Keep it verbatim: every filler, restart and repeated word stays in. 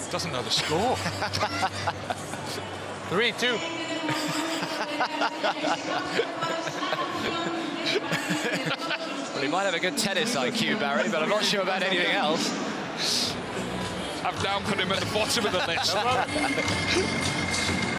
Doesn't know the score. Three, two. Well, he might have a good tennis I Q, Barry, but I'm not sure about anything else. I've now put him at the bottom of the list.